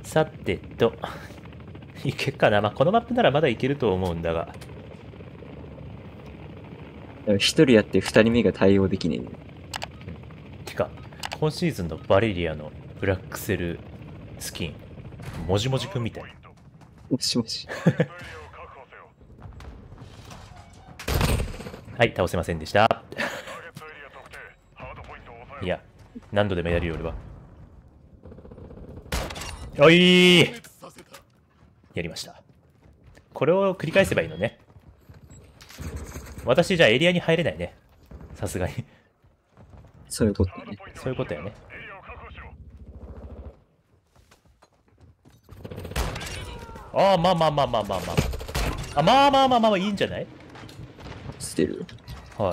さてと、いけっかな。まあ、このマップならまだいけると思うんだが。 一人やって二人目が対応できねてか、今シーズンのバレリアのブラックセルスキン、もじもじくんみたい。 もしもし。 はい、倒せませんでした。いや、何度でもやるよ、俺は。おいー、やりました。これを繰り返せばいいのね。私じゃあエリアに入れないね。さすがに。 そういうことね。 そういうことやね。ああ、まあまあまあまあまあまあ。あ、まあまあまあまあいいんじゃない？ 捨てる。 はい。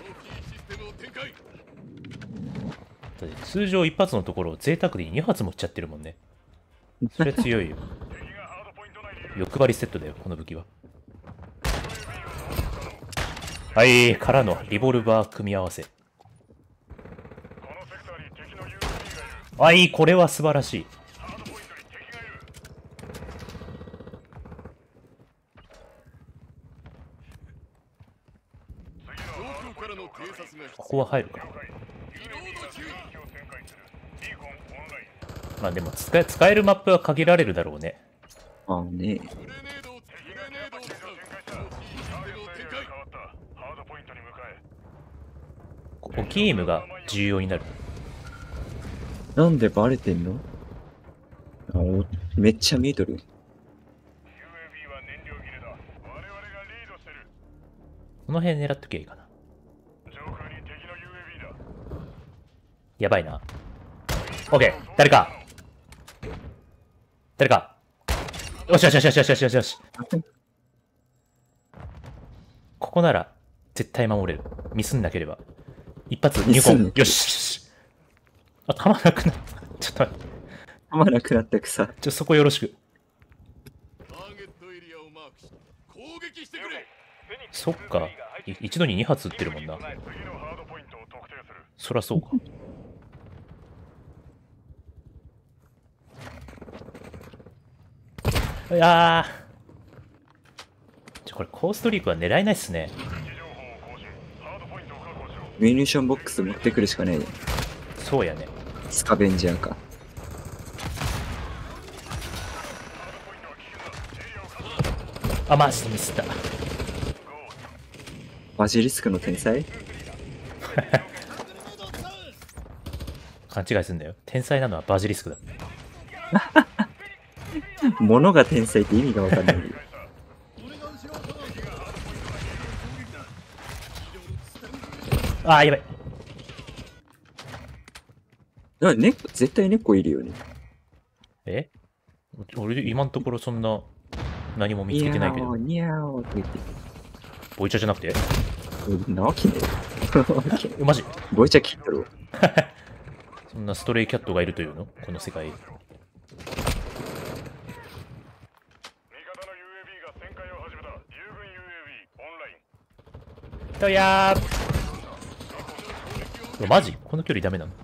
だって通常1発のところを贅沢に2発もっちゃってるもんね。それ強いよ。欲張りセットだよ、この武器は。はい、からのリボルバー組み合わせ。はい、これは素晴らしい。ここは入るか。まあでも使えるマップは限られるだろうね。 ああね。 オキームが重要になる。 なんでバレてんの？あ、めっちゃ見えとる。 この辺狙っときゃいいかな。やばいな。オッケー、誰かよしよしよしよしよしよしよし。ここなら絶対守れる。ミスんなければ。一発2本。よし。あ、弾なくなった。ちょっと待って。 弾なくなったくさ。 そこよろしく。そっか。一度に2発撃ってるもんな。そらそうか。いやこれコーストリークは狙えないっすね。 ミュニションボックス持ってくるしかないね。 そうやね。 スカベンジャーか。 あ、マジでミスった。 バジリスクの天才勘違いすんだよ。天才なのはバジリスクだ。 物が天才って意味がわかんない。 あー、やばい。 絶対猫いるよね。 え？俺今のところそんな何も見つけてないけど。 ニャーって言って。 ボイチャじゃなくて？ なわけねマジ？ ボイチャ切ったろ。 そんなストレイキャットがいるというの？この世界。とやー。マジ？この距離ダメなの？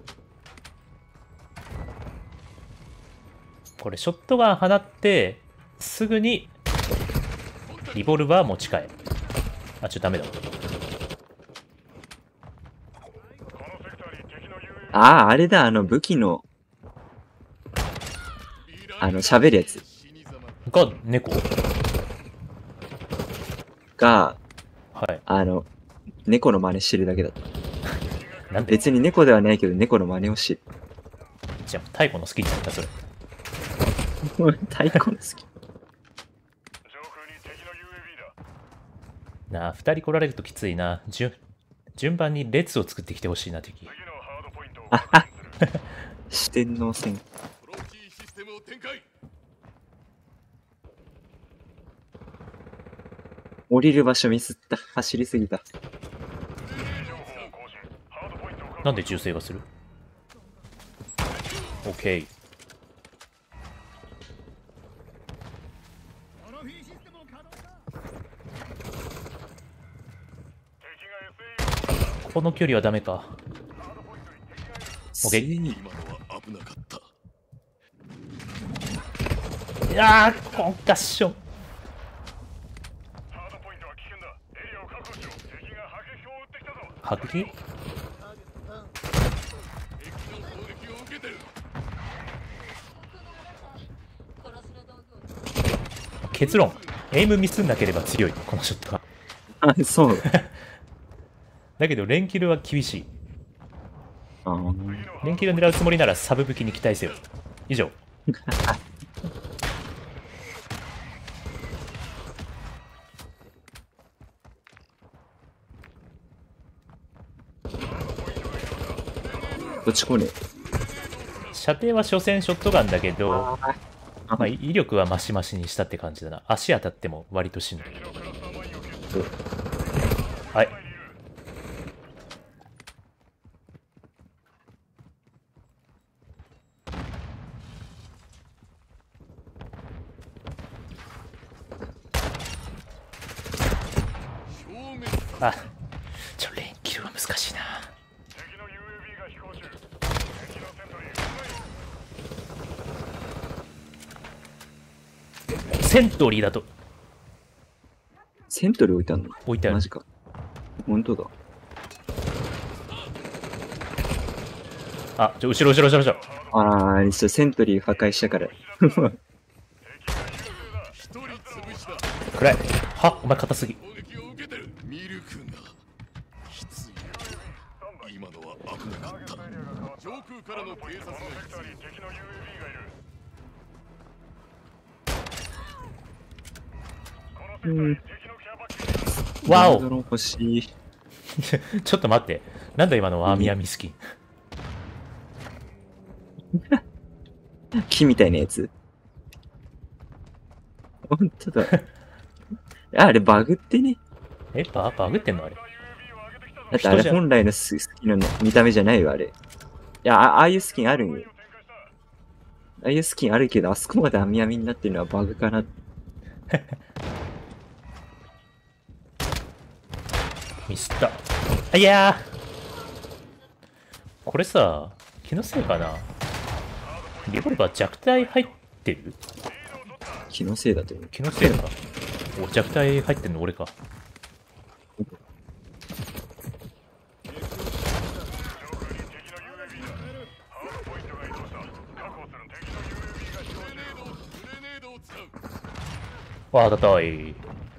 これショットガン放ってすぐにリボルバー持ち替え。あ、ダメだ。 ああ、あれだ、武器の、喋るやつ。 が、猫が、 はい。 猫の真似してるだけだった。 なんで？ 別に猫ではないけど、猫の真似をしてる。 じゃあ、太鼓の好きって言ったそれ。 太鼓の好き。 なあ、2人来られるときついな。順番に列を作ってきてほしいな、敵。 四天王戦。降りる場所ミスった。走りすぎた。 なんで銃声がする？ OK。この距離はダメか。OK。 やー、コンカッション。迫撃。結論、エイムミスんなければ強い、このショットは。 あ、そう。 だけど連キルは厳しい。 ああ。 連キル狙うつもりならサブ武器に期待せよ。以上。 どっちこね。 射程は所詮ショットガンだけど、 あまあ、威力はマシマシにしたって感じだな。足当たっても割と死ぬ。はい。あ、連キルは難しいな。セントリーだとセントリー置いたの？ 置いてある。 マジか。本当だ。 あ、後ろ後ろ後ろ後ろ。 ああ、セントリー破壊したから。 暗い。は、お前硬すぎ。 うん。 わお欲しい。 ちょっと待って。なんだ今のワーミヤミスキン。 木みたいなやつ。本当だ。あれバグってね。 え、バグってんのあれ。 だってあれ本来のスキンの見た目じゃないよ、あれ。いや、ああいうスキンあるんよ。ああいうスキンあるけど、あそこまで網網になってるのはバグかな。 ミスった。あ、いやー。これさ、気のせいかな。リボルバー弱体入ってる？ 気のせいだと思う。 気のせいか。お、弱体入ってんの俺か。わあ、当たったい。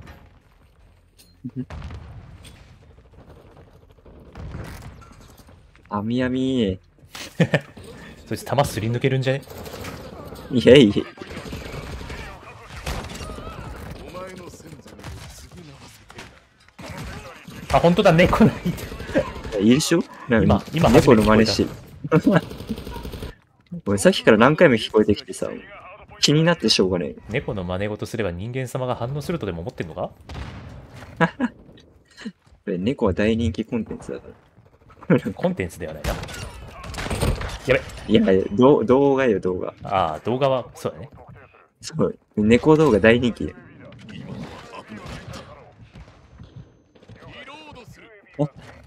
網網。 そいつ弾すり抜けるんじゃね？ いやいや。 あ、本当だ、猫ないて。 いるでしょ？ 今猫の真似してる。俺さっきから何回も聞こえてきてさ、気になってしょうがない。 猫の真似事すれば人間様が反応するとでも思ってんのか？ 猫は大人気コンテンツだから。 コンテンツではないな。やべ。 いや、動画よ、動画。 ああ、動画は、そうだね。 そう。猫動画大人気だよ。お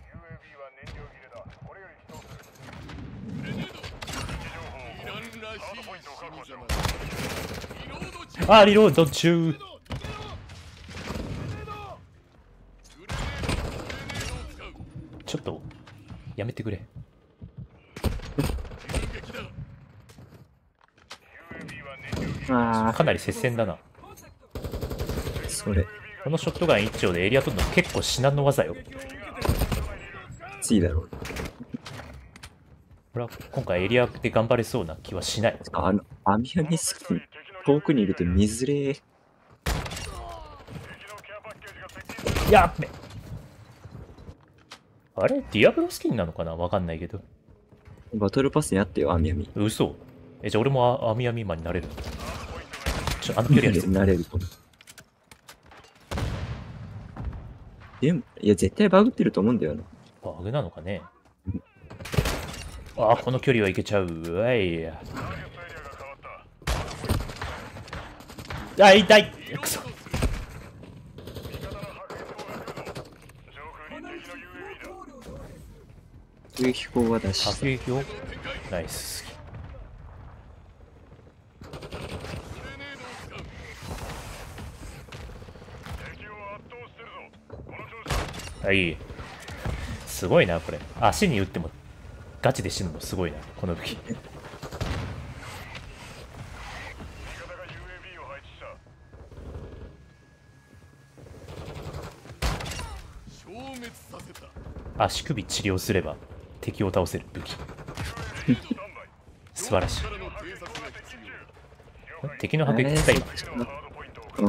あー、リロード中。ちょっと、やめてくれ。 あかなり接戦だな。 それ。 このショットガン一丁でエリア取るの結構至難の技よ。 いいだろう。 これは今回エリアで頑張れそうな気はしない。 アミアミスキン、遠くにいると見づれー。 やっべ。あれディアブロスキンなのかなわかんないけど。 バトルパスにあったよ、アミアミ。 嘘。じゃあ俺もアミアミマンになれる。あの距離やる。 なれると。でも、いや、絶対バグってると思うんだよな。 バグなのかね。ああ、この距離はいけちゃう。わいや。あ、痛い。くそ。 そういう飛行は出し迫撃を。ナイス。 あ、いい。すごいな、これ。足に打ってもガチで死ぬのすごいな、この武器。足首治療すれば敵を倒せる武器。素晴らしい。敵の迫撃使い今。うん。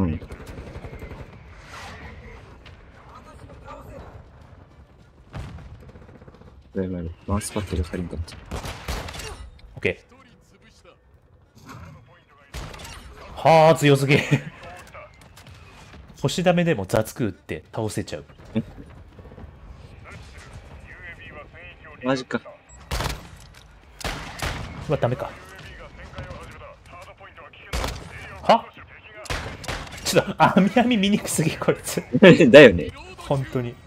マウスパッドが足りんかった。 オッケー。はあ、強すぎ。星ダメでも雑空って倒せちゃう。 マジか。 うわ、ダメか。はちょっと、網網見にくすぎ、こいつ。 だよね。 本当に。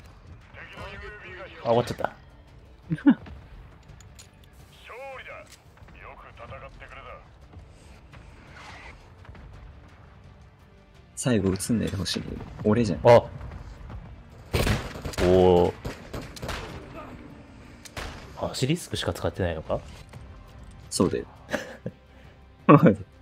あ、終わっちゃった。 最後映んないでほしい。俺じゃん。 あおお。足リスクしか使ってないのか？ そうだよ。